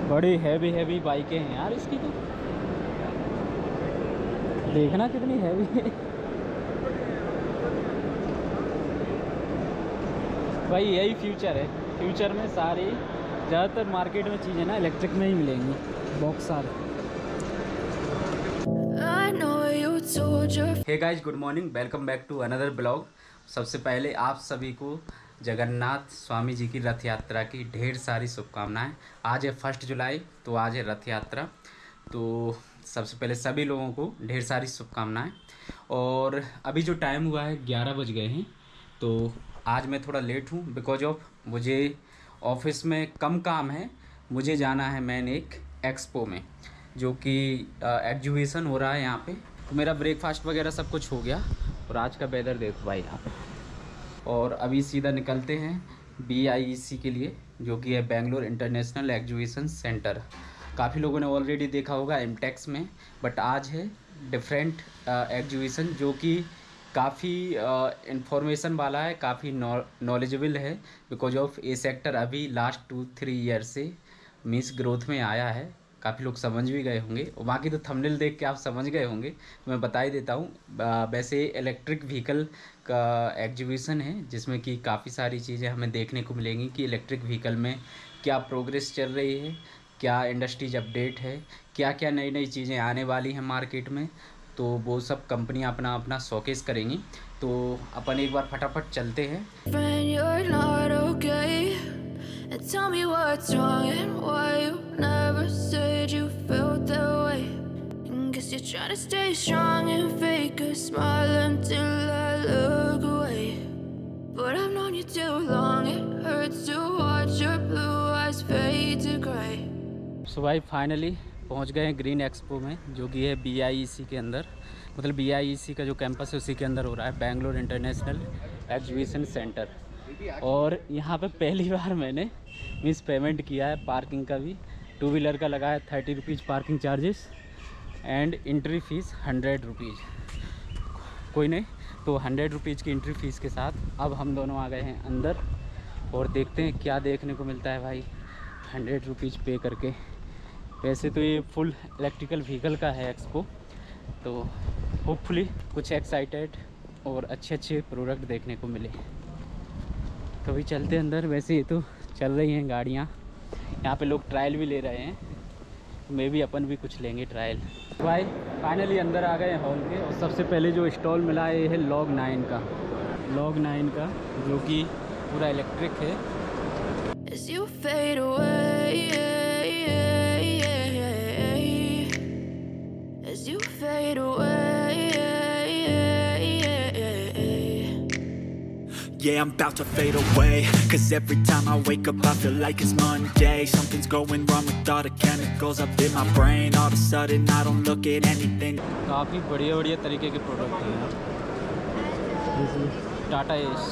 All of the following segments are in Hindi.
बड़ी हैवी हैवी बाइकें हैं यार इसकी, तो देखना कितनी हैवी है भाई। यही फ्यूचर है, फ्यूचर में सारी ज़्यादातर मार्केट में चीज़ें ना इलेक्ट्रिक में ही मिलेंगी। Boxer. Hey guys, good morning, welcome back to another blog. सबसे पहले आप सभी को जगन्नाथ स्वामी जी की रथ यात्रा की ढेर सारी शुभकामनाएं। आज है 1 जुलाई, तो आज है रथ यात्रा। तो सबसे पहले सभी लोगों को ढेर सारी शुभकामनाएं। और अभी जो टाइम हुआ है 11 बज गए हैं, तो आज मैं थोड़ा लेट हूँ बिकॉज ऑफ मुझे ऑफिस में कम काम है। मुझे जाना है मैंने एक एक्सपो में, जो कि एग्जीबिशन हो रहा है यहाँ पे। तो मेरा ब्रेकफास्ट वगैरह सब कुछ हो गया। और आज का वेदर देखो भाई यहाँ पे। और अभी सीधा निकलते हैं BIEC के लिए, जो कि है बेंगलोर इंटरनेशनल एग्जीबिशन सेंटर। काफ़ी लोगों ने ऑलरेडी देखा होगा एमटेक्स में, बट आज है डिफरेंट एग्जीबिशन, जो कि काफ़ी इंफॉर्मेशन वाला है, काफ़ी नॉलेजेबल है। बिकॉज ऑफ ये सेक्टर अभी लास्ट 2-3 ईयर से मीन्स ग्रोथ में आया है। काफ़ी लोग समझ भी गए होंगे, और बाकी तो थंबनेल देख के आप समझ गए होंगे, तो मैं बता ही देता हूँ। वैसे इलेक्ट्रिक व्हीकल का एग्जीबिशन है, जिसमें कि काफ़ी सारी चीज़ें हमें देखने को मिलेंगी कि इलेक्ट्रिक व्हीकल में क्या प्रोग्रेस चल रही है, क्या इंडस्ट्रीज अपडेट है, क्या क्या नई नई चीज़ें आने वाली हैं मार्केट में। तो वो सब कंपनियां अपना अपना शोकेस करेंगी। तो अपन एक बार फटाफट चलते हैं। And tell me what's wrong and why you never said you felt that way. And guess you're trying to stay strong and fake a smile until I look away. But I've known you too long, it hurts to watch your blue eyes fade to grey. So भाई फाइनली पहुंच गए हैं ग्रीन एक्सपो में, जो कि है BIEC के अंदर। मतलब BIEC का जो कैंपस है उसी के अंदर हो रहा है, बेंगलोर इंटरनेशनल एग्जीबिशन सेंटर। और यहाँ पे पहली बार मैंने मीन्स पेमेंट किया है पार्किंग का भी। 2 व्हीलर का लगा है 30 rupees parking charges and entry fees 100 rupees. कोई नहीं, तो 100 रुपीज़ की एंट्री फ़ीस के साथ अब हम दोनों आ गए हैं अंदर, और देखते हैं क्या देखने को मिलता है भाई 100 रुपीज़ पे करके। वैसे तो ये फुल इलेक्ट्रिकल व्हीकल का है एक्सपो, तो होपफुली कुछ एक्साइटेड और अच्छे अच्छे प्रोडक्ट देखने को मिले। कभी चलते अंदर। वैसे ये तो चल रही हैं गाड़ियाँ, यहाँ पे लोग ट्रायल भी ले रहे हैं, मे भी अपन भी कुछ लेंगे ट्रायल। भाई फाइनली अंदर आ गए हॉल के, और सबसे पहले जो स्टॉल मिला है ये है लॉग 9 का। लॉग 9 का जो कि पूरा इलेक्ट्रिक है। As you fade away, as you fade away. Yeah, I'm about to fade away, cause every time I wake up I feel like it's Monday. Something's going wrong with all the chemicals up in my brain. All of a sudden I don't look at anything. काफ़ी बढ़िया बढ़िया तरीके के प्रोडक्ट हैं यार। Tata Ace,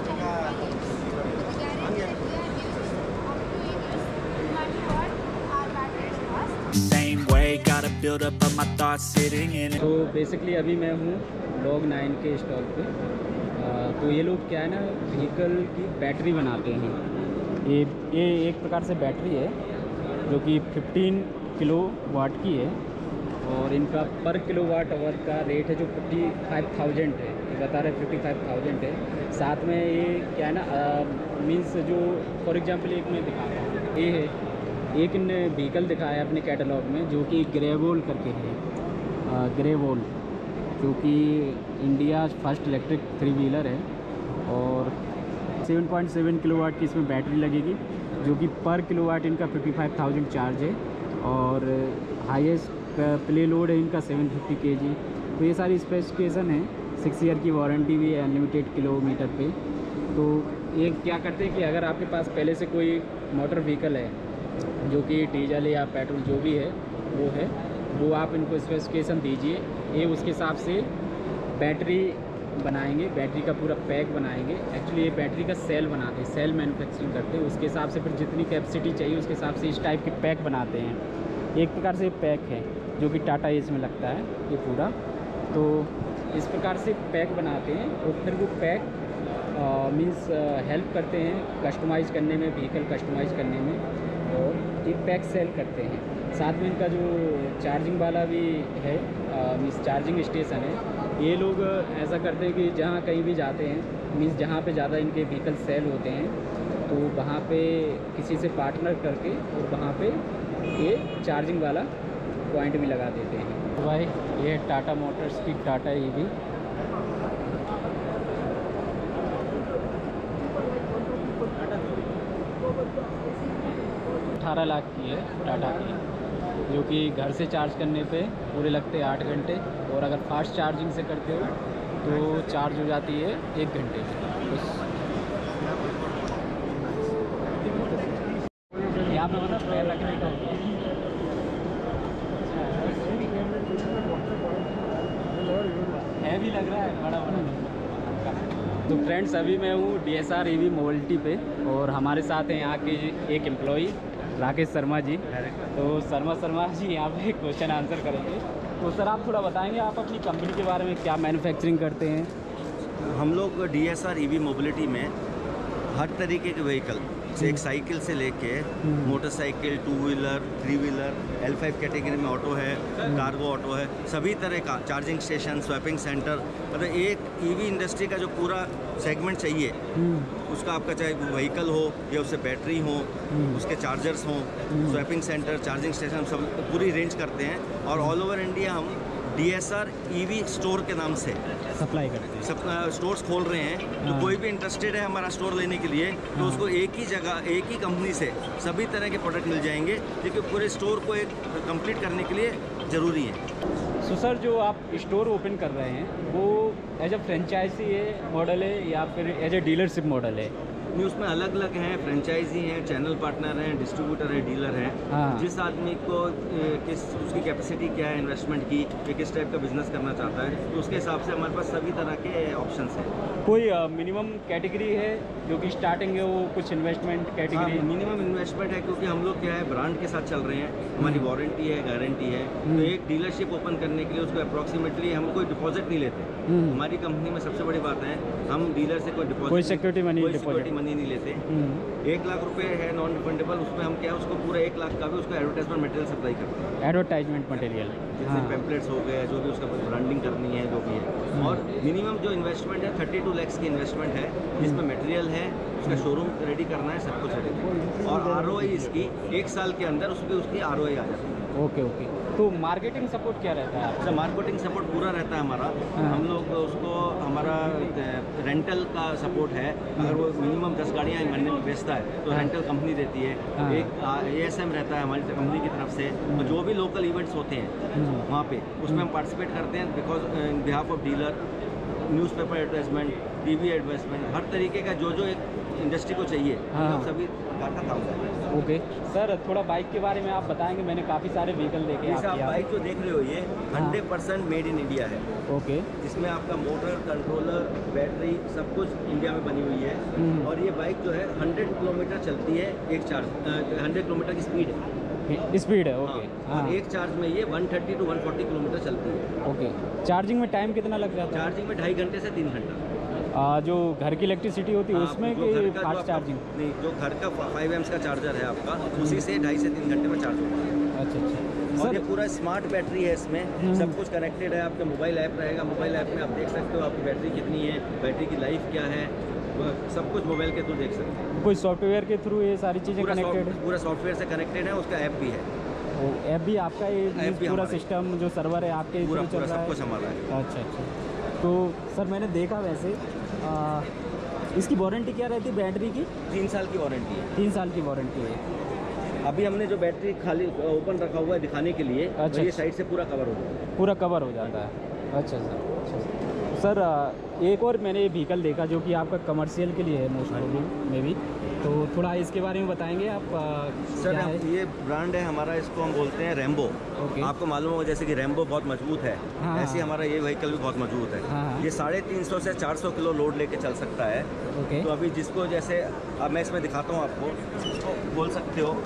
Same way, gotta build up of my thoughts sitting in it. तो बेसिकली अभी मैं हूँ log 9 के स्टॉल पे। तो ये लोग क्या है ना, व्हीकल की बैटरी बनाते हैं। ये एक प्रकार से बैटरी है जो कि 15 किलोवाट की है, और इनका पर किलोवाट आवर का रेट है जो 55,000 है। ये बता रहे 55,000 है। साथ में ये क्या है ना, मीन्स जो फॉर एग्जांपल एक मैं दिखा रहा हूँ, ये है एक इनने व्हीकल दिखाया अपने कैटलॉग में, जो कि ग्रेवोल करके है। ग्रेवोल जो कि इंडिया फर्स्ट इलेक्ट्रिक 3 व्हीलर है, और 7.7 किलोवाट की इसमें बैटरी लगेगी, जो कि पर किलोवाट इनका 55,000 चार्ज है, और हाईएस्ट प्ले लोड है इनका 750 kg। तो ये सारी स्पेसिफिकेशन है। 6 ईयर की वारंटी भी है अनलिमिटेड किलोमीटर पे। तो ये क्या करते हैं कि अगर आपके पास पहले से कोई मोटर व्हीकल है, जो कि डीजल या पेट्रोल जो भी है वो आप इनको स्पेसिफिकेशन दीजिए, ये उसके हिसाब से बैटरी बनाएंगे, बैटरी का पूरा पैक बनाएंगे। एक्चुअली ये बैटरी का सेल बनाते हैं, सेल मैन्युफैक्चरिंग करते हैं। उसके हिसाब से फिर जितनी कैपेसिटी चाहिए उसके हिसाब से इस टाइप के पैक बनाते हैं। एक प्रकार से पैक है जो कि टाटा एस में लगता है ये पूरा। तो इस प्रकार से पैक बनाते हैं, और फिर वो पैक मीन्स हेल्प करते हैं कस्टमाइज़ करने में, व्हीकल कस्टमाइज़ करने में। और ये पैक सेल करते हैं। साथ में इनका जो चार्जिंग वाला भी है, मीन्स चार्जिंग स्टेशन है। ये लोग ऐसा करते हैं कि जहाँ कहीं भी जाते हैं, मीन्स जहाँ पे ज़्यादा इनके व्हीकल सेल होते हैं तो वहाँ पे किसी से पार्टनर करके और वहाँ पे ये चार्जिंग वाला पॉइंट भी लगा देते हैं। तो भाई ये टाटा मोटर्स की टाटा EV 18 लाख की है टाटा की, जो कि घर से चार्ज करने पे पूरे लगते हैं 8 घंटे, और अगर फास्ट चार्जिंग से करते हो तो चार्ज हो जाती है 1 घंटे बस। यहाँ पे मतलब पैर रखने का हैवी लग रहा है, बड़ा बड़ा। तो फ्रेंड्स अभी मैं हूँ DSR EV मोबिलिटी पे, और हमारे साथ हैं यहाँ के एक एम्प्लॉई राकेश शर्मा जी। तो शर्मा जी यहाँ पे क्वेश्चन आंसर करेंगे। तो सर आप थोड़ा बताएंगे आप अपनी कंपनी के बारे में, क्या मैन्युफैक्चरिंग करते हैं? हम लोग DSR EV मोबिलिटी में हर तरीके के व्हीकल, एक साइकिल से लेके motorcycle, 2 wheeler, 3 wheeler, L5 category में ऑटो है, कार्गो ऑटो है, सभी तरह का चार्जिंग स्टेशन, स्वैपिंग सेंटर, मतलब एक EV इंडस्ट्री का जो पूरा सेगमेंट चाहिए, उसका आपका चाहे व्हीकल हो या उससे बैटरी हो, उसके चार्जर्स हों, स्वैपिंग सेंटर, चार्जिंग स्टेशन, सब पूरी रेंज करते हैं। और ऑल ओवर इंडिया हम DSR EV स्टोर के नाम से सप्लाई करते हैं, सब स्टोर्स खोल रहे हैं। तो कोई भी इंटरेस्टेड है हमारा स्टोर लेने के लिए, तो उसको एक ही जगह, एक ही कंपनी से सभी तरह के प्रोडक्ट मिल जाएंगे, क्योंकि पूरे स्टोर को एक कंप्लीट करने के लिए ज़रूरी है। सो सर जो आप स्टोर ओपन कर रहे हैं वो एज अ फ्रेंचाइजी है मॉडल है या फिर एज अ डीलरशिप मॉडल है? नहीं, उसमें अलग अलग हैं, फ्रेंचाइजी हैं, चैनल पार्टनर हैं, डिस्ट्रीब्यूटर है, डीलर हैं। हाँ। जिस आदमी को किस उसकी कैपेसिटी क्या है इन्वेस्टमेंट की, किस टाइप का बिजनेस करना चाहता है, तो उसके हिसाब से हमारे पास सभी तरह के ऑप्शंस हैं। कोई मिनिमम कैटेगरी है जो कि स्टार्टिंग है वो कुछ इन्वेस्टमेंट कैटेगरी? मिनिमम इन्वेस्टमेंट है, क्योंकि हम लोग क्या है ब्रांड के साथ चल रहे हैं, हमारी वारंटी है, गारंटी है। तो एक डीलरशिप ओपन करने के लिए उसको अप्रॉक्सीमेटली हम कोई डिपॉजिट नहीं लेते। हमारी कंपनी में सबसे बड़ी बात है, हम डीलर से कोई डिपॉजिट, कोई सिक्योरिटी मनी नहीं लेते। 1 लाख रुपए है नॉन रिफंडेबल, उसमें हम क्या है उसको पूरा 1 लाख का भी उसका एडवर्टाइजमेंट मटेरियल सप्लाई करते हैं। एडवर्टाइजमेंट मटेरियल जैसे पैम्पलेट्स हो गए, जो भी उसका ब्रांडिंग करनी है, जो भी है। और मिनिमम जो इन्वेस्टमेंट है 32 लाख की इन्वेस्टमेंट है, जिसमें मटेरियल है, उसका शोरूम रेडी करना है, सब कुछ रेडी, और ROI इसकी 1 साल के अंदर उसकी ROI आ जाती है। ओके। तो मार्केटिंग सपोर्ट क्या रहता है? अच्छा, मार्केटिंग सपोर्ट पूरा रहता है हमारा। हम लोग उसको, हमारा रेंटल का सपोर्ट है। अगर वो मिनिमम 10 गाड़ियाँ महीने में बेचता है तो रेंटल कंपनी देती है। एक ASM रहता है हमारी कंपनी की तरफ से, और जो भी लोकल इवेंट्स होते हैं वहाँ पे उसमें हम पार्टिसिपेट करते हैं, because in behalf of dealer, newspaper advertisement, TV advertisement, हर तरीके का जो एक इंडस्ट्री को चाहिए, हम सभी प्रकार का काम करते हैं। ओके सर, थोड़ा बाइक के बारे में आप बताएंगे। मैंने काफ़ी सारे व्हीकल देखे हैं। आप बाइक जो देख रहे हो ये 100% मेड इन इंडिया है। ओके। इसमें आपका मोटर, कंट्रोलर, बैटरी सब कुछ इंडिया में बनी हुई है। और ये बाइक जो है 100 किलोमीटर चलती है, एक चार्ज 100 किलोमीटर की स्पीड है। ओके। और एक चार्ज में ये 130 to 140 किलोमीटर चलती है। ओके। चार्जिंग में टाइम कितना लग जाता है? चार्जिंग में 2.5 घंटे से 3 घंटा। जो घर की इलेक्ट्रिसिटी होती है उसमें कि फास्ट चार्जिंग? नहीं, जो घर का 5 एम्स का चार्जर है आपका, उसी से 2.5 से 3 घंटे में चार्ज होता है। अच्छा। और ये पूरा स्मार्ट बैटरी है, इसमें सब कुछ कनेक्टेड है। आपका मोबाइल ऐप रहेगा, मोबाइल ऐप में आप देख सकते हो आपकी बैटरी कितनी है, बैटरी की लाइफ क्या है, सब कुछ मोबाइल के थ्रू देख सकते हैं। कोई सॉफ्टवेयर के थ्रू ये सारी चीज़ें कनेक्टेड है? पूरा सॉफ्टवेयर से कनेक्टेड है, उसका ऐप भी है। ऐप भी आपका? ये पूरा सिस्टम जो सर्वर है आपके पूरा चल रहा है? सब कुछ हमारा है। अच्छा। तो सर मैंने देखा वैसे इसकी वारंटी क्या रहती है बैटरी की? 3 साल की वारंटी है। 3 साल की वारंटी है। अभी हमने जो बैटरी खाली ओपन रखा हुआ है दिखाने के लिए, अच्छा, ये साइड से पूरा कवर हो जाता है। पूरा कवर हो जाता है। अच्छा सर, एक और मैंने ये व्हीकल देखा जो कि आपका कमर्शियल के लिए है मोस्टली में भी, तो थोड़ा इसके बारे में बताएंगे आप? सर ये ब्रांड है हमारा, इसको हम बोलते हैं रैम्बो। आपको मालूम होगा जैसे कि रैम्बो बहुत मजबूत है, ऐसे हमारा ये व्हीकल भी बहुत मजबूत है। ये 350 से 400 किलो लोड लेके चल सकता है। तो अभी जिसको जैसे, अब मैं इसमें दिखाता हूँ आपको, बोल सकते हो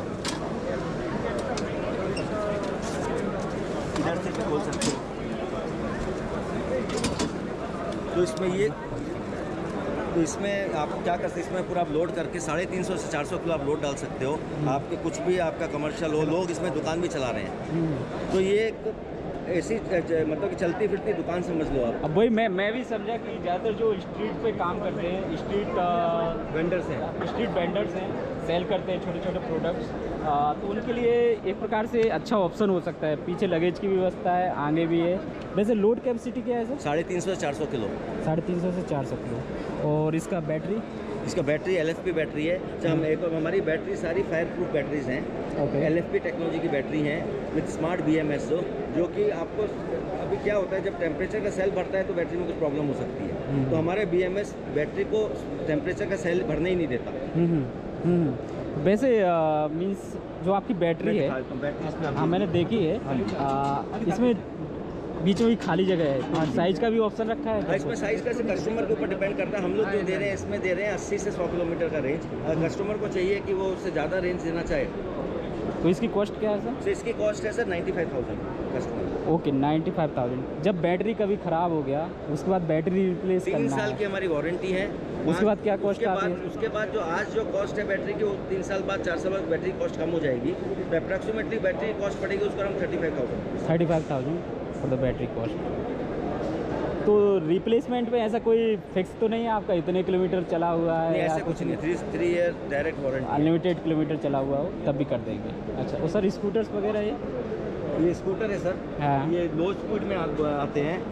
इधर से भी बोल सकते हो। तो इसमें ये तो इसमें आप क्या कर सकते हैं, इसमें पूरा आप लोड करके 350 से 400 किलो आप लोड डाल सकते हो। आपके कुछ भी आपका कमर्शियल हो, लोग इसमें दुकान भी चला रहे हैं। तो ये एक ऐसी मतलब कि चलती फिरती दुकान समझ लो आप। अब वही मैं भी समझा कि ज़्यादातर जो स्ट्रीट पे काम करते हैं, स्ट्रीट वेंडर्स हैं, सेल करते हैं छोटे छोटे प्रोडक्ट्स, तो उनके लिए एक प्रकार से अच्छा ऑप्शन हो सकता है। पीछे लगेज की व्यवस्था है, आगे भी है। वैसे लोड कैपेसिटी क्या है सर? 350 से 400 किलो। 350 से 400 किलो। और इसका बैटरी? इसका बैटरी LFP बैटरी है। हमारी बैटरी सारी फायर प्रूफ बैटरीज हैं। LFP टेक्नोलॉजी की बैटरी हैं विद स्मार्ट BMS, जो कि आपको अभी क्या होता है, जब टेम्परेचर का सेल बढ़ता है तो बैटरी में कुछ प्रॉब्लम हो सकती है। तो हमारे BMS बैटरी को टेम्परेचर का सेल बढ़ने ही नहीं देता। वैसे मीन्स जो आपकी बैटरी है, हाँ मैंने देखी है, इसमें बीच में भी खाली जगह है, साइज का भी ऑप्शन रखा है? इसमें साइज का कस्टमर के ऊपर डिपेंड करता है। हम लोग जो दे रहे हैं इसमें दे रहे हैं 80 से 100 किलोमीटर का रेंज। अगर कस्टमर को चाहिए कि वो उससे ज़्यादा रेंज देना चाहे तो इसकी कॉस्ट क्या है सर? तो इसकी कॉस्ट है सर 95,000 कस्टमर। ओके, 95,000। जब बैटरी कभी ख़राब हो गया उसके बाद बैटरी रिप्लेस करना 3 है? साल की हमारी वारंटी है। उसके बाद क्या कॉस्ट आती है? उसके बाद जो आज जो कॉस्ट है बैटरी की, वो 3 साल बाद 4 साल बाद बैटरी कॉस्ट कम हो जाएगी। तो अप्रॉक्सीमेटली बैटरी कॉस्ट पड़ेगी उसको हम 35,000। 35,000 फॉर द बैटरी कॉस्ट। तो रिप्लेसमेंट में ऐसा कोई फिक्स तो नहीं है आपका, इतने किलोमीटर चला हुआ है? नहीं, ऐसा कुछ नहीं। 3 year direct warranty. Unlimited kilometre चला हुआ हो तब भी कर देंगे। अच्छा, और सर स्कूटर्स वगैरह ये स्कूटर है सर। हाँ। ये लो स्पीड में आते हैं।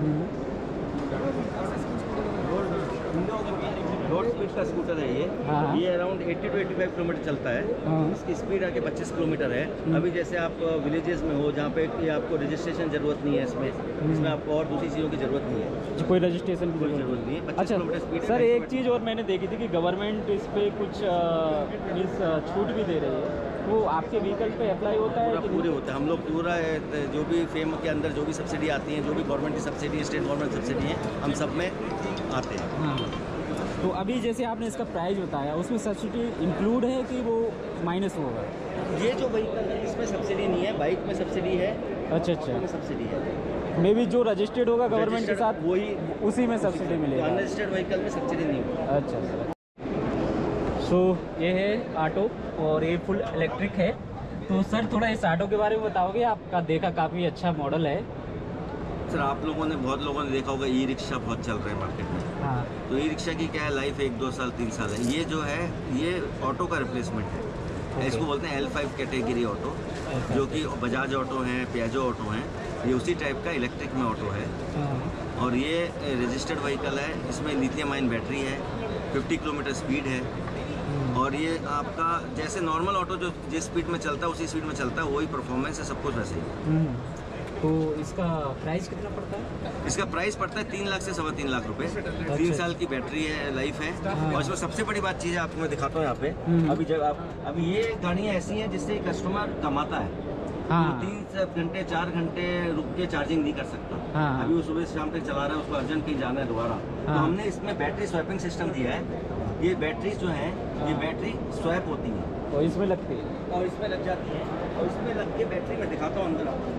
रोड स्पीड का स्कूटर है ये। हाँ। ये अराउंड 80 to 85 किलोमीटर चलता है। हाँ। इसकी स्पीड आके 25 किलोमीटर है। अभी जैसे आप विलेजेस में हो जहाँ पे कि आपको रजिस्ट्रेशन ज़रूरत नहीं है, इसमें आपको और दूसरी चीज़ों की ज़रूरत नहीं है। कोई रजिस्ट्रेशन की जरूरत नहीं है। 25 अच्छा किलोमीटर स्पीड। सर, एक चीज़ और मैंने देखी थी कि गवर्नमेंट इस पर कुछ छूट भी दे रही है, वो आपके व्हीकल पे अप्लाई होता है? पूरे होता है। हम लोग पूरा जो भी फेम के अंदर जो भी सब्सिडी आती हैं, जो भी गवर्नमेंट की सब्सिडी है, स्टेट गवर्नमेंट सब्सिडी है, हम सब में आते हैं। हाँ। तो अभी जैसे आपने इसका प्राइस बताया, उसमें सब्सिडी इंक्लूड है कि वो माइनस होगा? ये जो व्हीकल है इसमें सब्सिडी नहीं है, बाइक में सब्सिडी है। अच्छा, में सब्सिडी है। मे बी जो रजिस्टर्ड होगा गवर्नमेंट के साथ वही उसी में सब्सिडी मिलेगा। अनरजिस्टर्ड व्हीकल में सब्सिडी नहीं होगी। अच्छा सर। सो ये है ऑटो और ये फुल इलेक्ट्रिक है। तो सर थोड़ा इस ऑटो के बारे में बताओगे? आपका देखा काफ़ी अच्छा मॉडल है सर। आप लोगों ने बहुत लोगों ने देखा होगा ई-रिक्शा बहुत चल रहे हैं मार्केट में। हाँ। तो ई-रिक्शा की क्या है लाइफ, 1-2 साल 3 साल है। ये जो है ये ऑटो का रिप्लेसमेंट है। इसको बोलते हैं L5 कैटेगरी ऑटो, जो कि बजाज ऑटो हैं, पियाजो ऑटो हैं। ये उसी टाइप का इलेक्ट्रिक में ऑटो है। और ये रजिस्टर्ड व्हीकल है। इसमें लिथियम आयन बैटरी है, 50 किलोमीटर स्पीड है। और ये आपका जैसे नॉर्मल ऑटो जो जिस स्पीड में चलता है उसी स्पीड में चलता है, वही परफॉर्मेंस है, सब कुछ वैसे ही। तो इसका प्राइस कितना पड़ता है? इसका प्राइस पड़ता है 3 लाख से 3.25 लाख रुपए। 3 साल की बैटरी है, लाइफ है। और इसमें सबसे बड़ी बात चीज़ है, आपको मैं दिखाता हूँ यहाँ पे। अभी जब अभी ये गाड़ियाँ ऐसी हैं जिससे कस्टमर कमाता है। हाँ। 3 घंटे 4 घंटे रुक के चार्जिंग नहीं कर सकता। हाँ। अभी वो सुबह से शाम तक चला रहा है, उसको अर्जेंट कहीं जाना है दोबारा। तो हमने इसमें बैटरी स्वैपिंग सिस्टम दिया है। ये बैटरी जो है ये बैटरी स्वैप होती है और इसमें लगती है और इसमें लग जाती है। और इसमें लग के बैटरी में दिखाता हूँ अंदर आपको।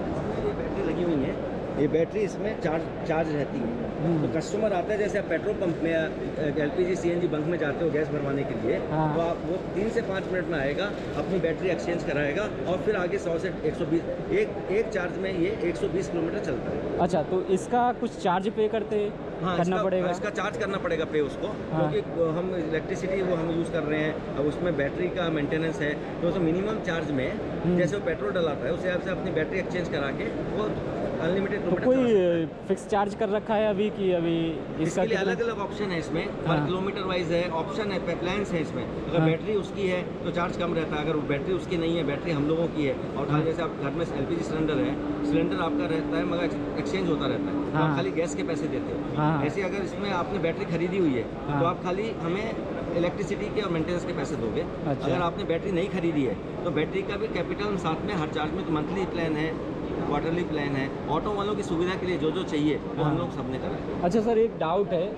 ये बैटरी लगी हुई है, ये बैटरी इसमें चार्ज रहती है। तो कस्टमर आता है, जैसे आप पेट्रोल पंप में LPG CNG बंक में जाते हो गैस भरवाने के लिए, तो आप वो 3 से 5 मिनट में आएगा, अपनी बैटरी एक्सचेंज कराएगा और फिर आगे 100 से 120 एक चार्ज में ये 120 किलोमीटर चलता है। अच्छा, तो इसका कुछ चार्ज पे करना पड़ेगा? इसका चार्ज करना पड़ेगा पे उसको, क्योंकि हम इलेक्ट्रिसिटी वो हम यूज़ कर रहे हैं। अब उसमें बैटरी का मेंटेनेंस है, तो उसमें मिनिमम चार्ज में जैसे वो पेट्रोल डलाता है उसे आपसे अपनी बैटरी एक्सचेंज करा के वो अनलिमिटेड। तो कोई फिक्स चार्ज कर रखा है अभी कि अभी इसके लिए अलग अलग ऑप्शन है इसमें, पर किलोमीटर वाइज है, ऑप्शन है, प्लान्स है इसमें। अगर बैटरी उसकी है तो चार्ज कम रहता है, अगर बैटरी उसकी नहीं है, बैटरी हम लोगों की है और खाली जैसे आप घर में LPG सिलेंडर है, सिलेंडर आपका रहता है मगर एक्सचेंज होता रहता है, तो आप खाली गैस के पैसे देते हो। ऐसे अगर इसमें आपने बैटरी खरीदी हुई है तो आप खाली हमें इलेक्ट्रिसिटी के और मेंटेनेंस के पैसे दोगे। अगर आपने बैटरी नहीं खरीदी है तो बैटरी का भी कैपिटल साथ में हर चार्ज में, तो मंथली प्लान है, क्वार्टरली प्लान है। ऑटो वालों की सुविधा के लिए जो जो चाहिए वो हम लोग सबने करा है। अच्छा सर, एक डाउट है,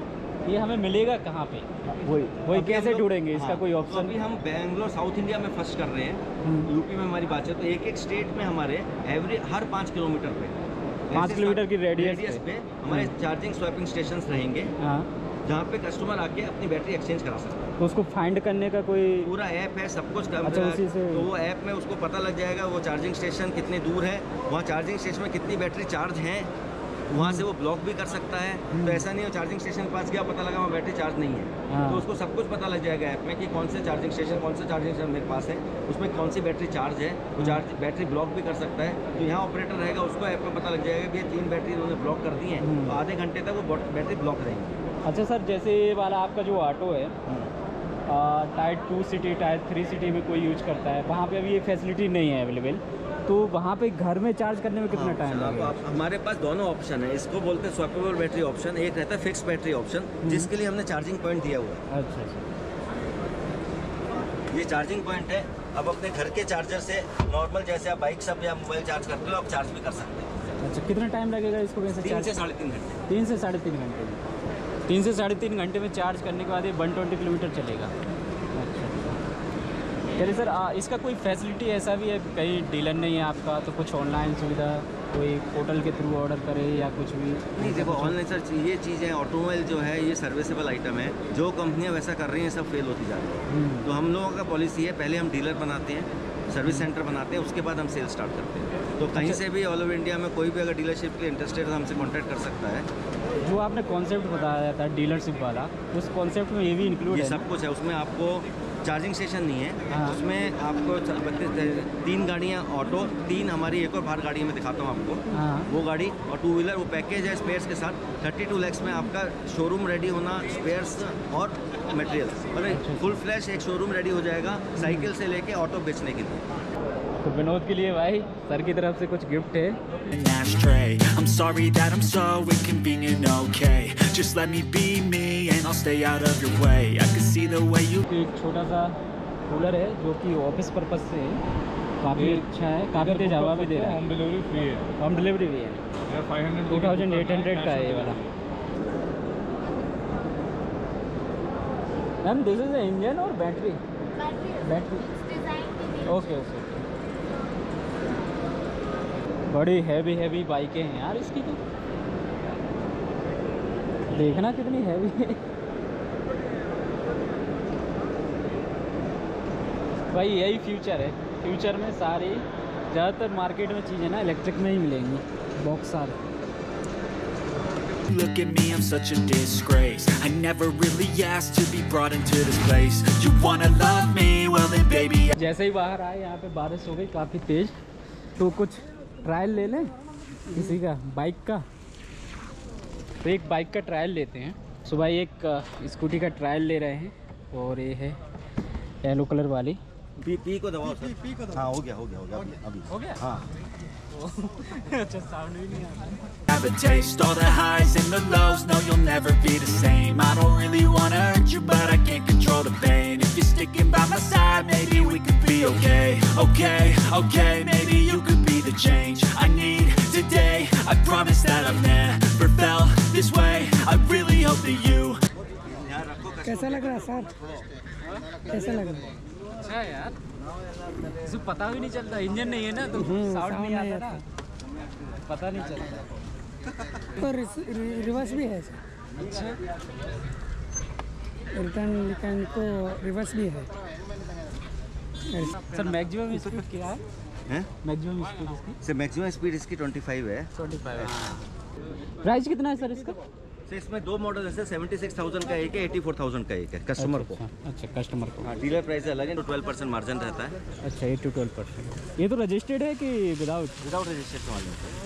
ये हमें मिलेगा कहाँ पे? वही कैसे ढूंढेंगे इसका? कोई ऑप्शन? अभी हम बेंगलोर साउथ इंडिया में फर्स्ट कर रहे हैं। यूपी में हमारी बात है, तो एक स्टेट में हमारे हर 5 किलोमीटर पे 5 किलोमीटर की रेडियस पे हमारे चार्जिंग स्वैपिंग स्टेशन रहेंगे। जहाँ पे कस्टमर आके अपनी बैटरी एक्सचेंज करा सकता है। तो उसको फाइंड करने का कोई पूरा ऐप है, सब कुछ अच्छा, उसी से तो वो ऐप में उसको पता लग जाएगा वो चार्जिंग स्टेशन कितनी दूर है, वहाँ चार्जिंग स्टेशन में कितनी बैटरी चार्ज है, वहाँ से वो ब्लॉक भी कर सकता है। तो ऐसा नहीं हो चार्जिंग स्टेशन के पास गया पता लगा वहाँ बैटरी चार्ज नहीं है, हाँ। तो उसको सब कुछ पता लग जाएगा ऐप में कि कौन से चार्जिंग स्टेशन मेरे पास है, उसमें कौन सी बैटरी चार्ज है, वो बैटरी ब्लॉक भी कर सकता है। तो यहाँ ऑपरेटर रहेगा, उसको ऐप में पता लग जाएगा कि ये 3 बैटरी उन्होंने ब्लॉक कर दी है, तो आधे घंटे तक वो बैटरी ब्लॉक रहेंगी। अच्छा सर, जैसे ये वाला आपका जो ऑटो है टायर 2 सिटी टायर 3 सिटी में कोई यूज करता है, वहाँ पे अभी ये फैसिलिटी नहीं है अवेलेबल, तो वहाँ पे घर में चार्ज करने में कितना टाइम लगेगा? हमारे पास दोनों ऑप्शन है, इसको बोलते हैं स्वैपेबल बैटरी ऑप्शन, एक रहता है फिक्स बैटरी ऑप्शन, जिसके लिए हमने चार्जिंग पॉइंट दिया हुआ है। अच्छा अच्छा, ये चार्जिंग पॉइंट है। अब अपने घर के चार्जर से नॉर्मल जैसे आप बाइक सब या मोबाइल चार्ज करते हो आप चार्ज भी कर सकते हैं। अच्छा कितना टाइम लगेगा इसको वैसे 3 चार्ज? से 3.5 घंटे। 3 से 3.5 घंटे में 3 से 3.5 घंटे में चार्ज करने के बाद ये 120 किलोमीटर चलेगा। अच्छा चलिए सर, इसका कोई फैसिलिटी ऐसा भी है, कहीं डीलर नहीं है आपका तो कुछ ऑनलाइन सुविधा कोई पोर्टल के थ्रू ऑर्डर करे या कुछ भी? नहीं देखो ऑनलाइन सर ये चीज़ें ऑटोमोबाइल जो है ये सर्विसेबल आइटम है, जो कंपनियां वैसा कर रही हैं सब फेल होती जा रही है। तो हम लोगों का पॉलिसी है पहले हम डीलर बनाते हैं, सर्विस सेंटर बनाते हैं, उसके बाद हम सेल स्टार्ट करते हैं। तो कहीं से भी ऑल ओवर इंडिया में कोई भी अगर डीलरशिप के इंटरेस्टेड है हमसे कॉन्टैक्ट कर सकता है। जो आपने कॉन्सेप्ट बताया था डीलरशिप वाला, उस कॉन्सेप्ट में ये भी इंक्लूड ये है? सब कुछ है उसमें, आपको चार्जिंग स्टेशन नहीं है, हाँ। उसमें आपको 3 गाड़ियाँ ऑटो, 3 हमारी एक और बाहर गाड़ी में दिखाता हूँ आपको, हाँ। वो गाड़ी और 2 व्हीलर, वो पैकेज है स्पेयर्स के साथ 32 lakhs में आपका शोरूम रेडी होना, स्पेयर्स और मटेरियल, और फुल फ्लैश एक शोरूम रेडी हो जाएगा साइकिल से लेके ऑटो बेचने के लिए। तो विनोद के लिए भाई सर की तरफ से कुछ गिफ्ट है। An ashtray. I'm sorry that I'm so inconvenient, okay? Just let me be me and I'll stay out of your way. I can see the way you एक छोटा सा कूलर है जो कि ऑफिस पर्पस से काफ़ी अच्छा है, काफ़ी तेज हवा भी दे रहा है। होम डिलीवरी फ्री है, होम डिलीवरी भी है। 2800 का है ये वाला। मैम दिस इज इंजन और बैटरी? Battery okay okay. बड़ी हैवी बाइकें हैं यार इसकी, तो देखना कितनी हैवी है भाई। यही फ्यूचर है, फ्यूचर में सारी ज़्यादातर मार्केट में चीज़ें ना इलेक्ट्रिक में ही मिलेंगी। Boxer look at me, I'm such a disgrace. I never really asked to be brought into this place. You wanna love me? Well then baby जैसे ही बाहर आए यहाँ पे बारिश हो गई काफ़ी तेज़, तो कुछ ट्रायल ले लें किसी का बाइक का। तो एक बाइक का ट्रायल लेते हैं। सो भाई एक स्कूटी का ट्रायल ले रहे हैं, और ये है येलो कलर वाली। पी को दबाओ सर। हाँ हो गया अभी हो गया? हाँ अच्छा साउंड भी नहीं आता। have a taste, all the highs and the lows. No, you'll never be the same. I don't really wanna hurt you, but I can't control the pain. If you're sticking by my side, maybe we could be okay. Maybe you could be the change I need today. I promise that I've never felt this way. I really hope that you कैसा लग रहा है सर? कैसा लग रहा है? अच्छा है यार, इसे पता भी नहीं चलता, इंजन नहीं है ना तो साउंड नहीं आता ना, पता नहीं चलता। तो रिवर्स भी है सर? अच्छा रिटर्न को रिवर्स भी है सर। मैक्सिमम स्पीड क्या है? हैं? मैक्सिमम स्पीड इसकी सर मैक्सिमम स्पीड इसकी 25 है। 25। प्राइस कितना है सर इसका? सर इसमें 2 मॉडल है, 76,000 का एक है, 84,000 का एक है कस्टमर को। अच्छा कस्टमर को। हाँ डीलर प्राइस अलग है, तो 12% मार्जिन रहता है। अच्छा 8 to 12%। ये तो रजिस्टर्ड है कि विदाउट? विदाउट रजिस्ट्रेशन वाले।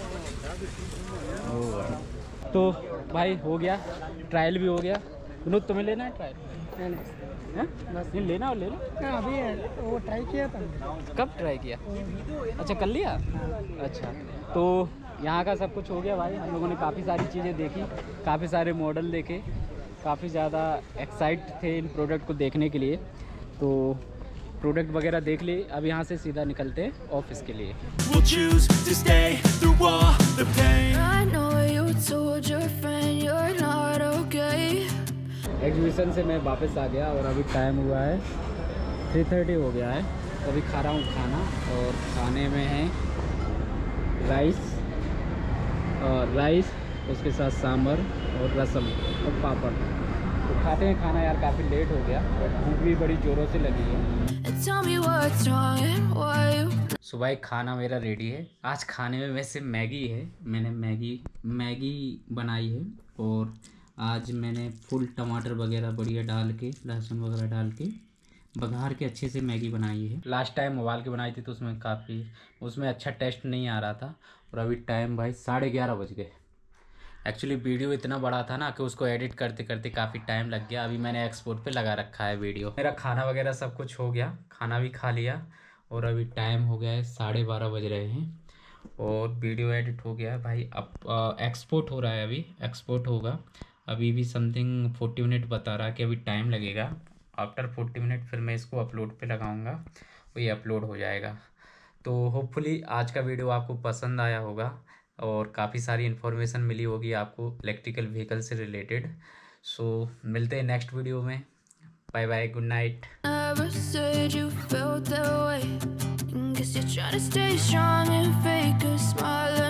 तो भाई हो गया, ट्रायल भी हो गया। विनोद तुम्हें लेना है ट्रायल? हैं? बस ये लेना और ले लो। अभी है, वो ट्राई किया था। कब ट्राई किया? अच्छा कर लिया। अच्छा तो यहाँ का सब कुछ हो गया भाई। हम लोगों ने काफ़ी सारी चीज़ें देखी, काफ़ी सारे मॉडल देखे, काफ़ी ज़्यादा एक्साइट थे इन प्रोडक्ट को देखने के लिए। तो प्रोडक्ट वगैरह देख लिए, अब यहाँ से सीधा निकलते हैं ऑफिस के लिए। will choose to stay through all the pain. I know you told your friend you're not okay. Exhibition से मैं वापस आ गया और अभी टाइम हुआ है 3:30 हो गया है। तो अभी खा रहा हूँ खाना, और खाने में है राइस उसके साथ सांभर और रसम और पापड़। तो खाते हैं खाना यार, काफ़ी लेट हो गया, भूख भी बड़ी ज़ोरों से लगी है। Tell me what's wrong and why you सुबह एक खाना मेरा रेडी है। आज खाने में वैसे मैगी है, मैंने मैगी बनाई है। और आज मैंने फुल टमाटर वगैरह बढ़िया डाल के, लहसुन वगैरह डाल के बघार के अच्छे से मैगी बनाई है। लास्ट टाइम उबाल के बनाई थी तो उसमें अच्छा टेस्ट नहीं आ रहा था। और अभी टाइम भाई 11:30 बज गए। एक्चुअली वीडियो इतना बड़ा था ना कि उसको एडिट करते करते काफ़ी टाइम लग गया। अभी मैंने एक्सपोर्ट पे लगा रखा है वीडियो। मेरा खाना वगैरह सब कुछ हो गया, खाना भी खा लिया और अभी टाइम हो गया है 12:30 बज रहे हैं और वीडियो एडिट हो गया है भाई। अब एक्सपोर्ट हो रहा है, अभी एक्सपोर्ट होगा। अभी भी समथिंग 40 मिनट बता रहा है कि अभी टाइम लगेगा। आफ्टर 40 मिनट फिर मैं इसको अपलोड पे लगाऊंगा और ये अपलोड हो जाएगा। तो होपफुली आज का वीडियो आपको पसंद आया होगा और काफ़ी सारी इन्फॉर्मेशन मिली होगी आपको इलेक्ट्रिकल व्हीकल से रिलेटेड। सो मिलते हैं नेक्स्ट वीडियो में। Bye bye, good night. never said you felt that way. Guess you're trying to stay strong and fake a smile.